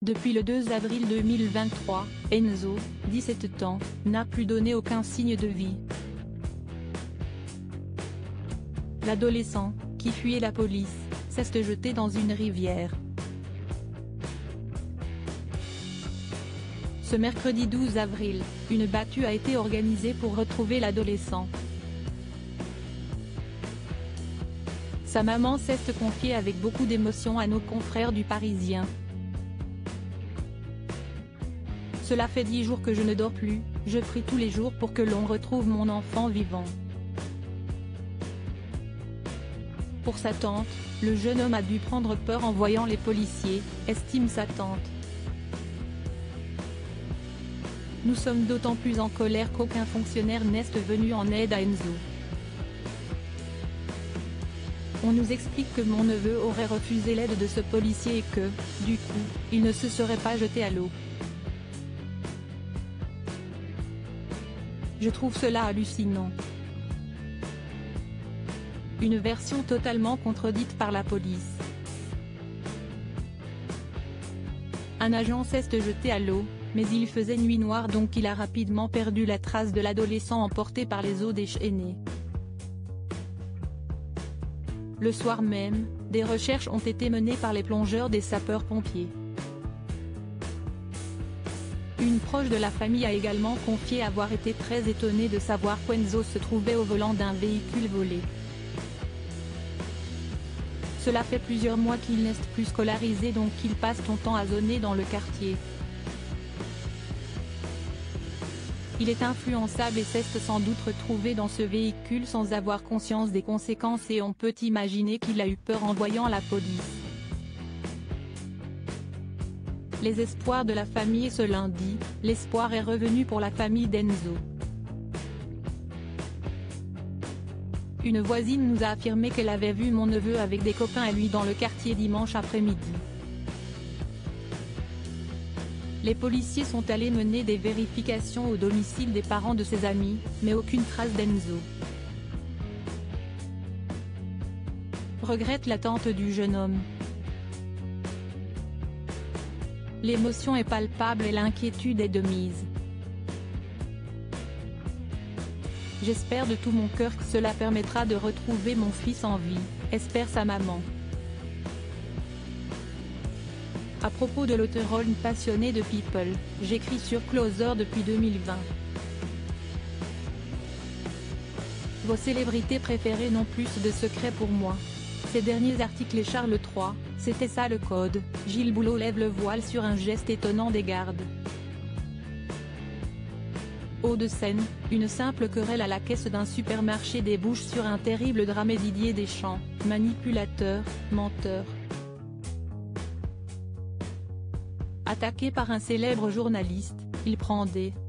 Depuis le 2 avril 2023, Enzo, 17 ans, n'a plus donné aucun signe de vie. L'adolescent, qui fuyait la police, s'est jeté dans une rivière. Ce mercredi 12 avril, une battue a été organisée pour retrouver l'adolescent. Sa maman s'est confiée avec beaucoup d'émotion à nos confrères du Parisien. Cela fait 10 jours que je ne dors plus, je prie tous les jours pour que l'on retrouve mon enfant vivant. Pour sa tante, le jeune homme a dû prendre peur en voyant les policiers, estime sa tante. Nous sommes d'autant plus en colère qu'aucun fonctionnaire n'est venu en aide à Enzo. On nous explique que mon neveu aurait refusé l'aide de ce policier et que, du coup, il ne se serait pas jeté à l'eau. Je trouve cela hallucinant. Une version totalement contredite par la police. Un agent s'est jeté à l'eau, mais il faisait nuit noire donc il a rapidement perdu la trace de l'adolescent emporté par les eaux déchaînées. Le soir même, des recherches ont été menées par les plongeurs des sapeurs-pompiers. Une proche de la famille a également confié avoir été très étonnée de savoir qu'Enzo se trouvait au volant d'un véhicule volé. Cela fait plusieurs mois qu'il n'est plus scolarisé donc il passe son temps à zoner dans le quartier. Il est influençable et s'est sans doute retrouvé dans ce véhicule sans avoir conscience des conséquences et on peut imaginer qu'il a eu peur en voyant la police. Les espoirs de la famille. Ce lundi, l'espoir est revenu pour la famille d'Enzo. Une voisine nous a affirmé qu'elle avait vu mon neveu avec des copains à lui dans le quartier dimanche après-midi. Les policiers sont allés mener des vérifications au domicile des parents de ses amis, mais aucune trace d'Enzo. Regrette la tante du jeune homme. L'émotion est palpable et l'inquiétude est de mise. J'espère de tout mon cœur que cela permettra de retrouver mon fils en vie, espère sa maman. À propos de l'auteur passionné de People, j'écris sur Closer depuis 2020. Vos célébrités préférées n'ont plus de secrets pour moi. Ces derniers articles et Charles III, c'était ça le code. Gilles Boulot lève le voile sur un geste étonnant des gardes. Hauts-de-Seine, une simple querelle à la caisse d'un supermarché débouche sur un terrible drame. Didier Deschamps, manipulateur, menteur. Attaqué par un célèbre journaliste, il prend des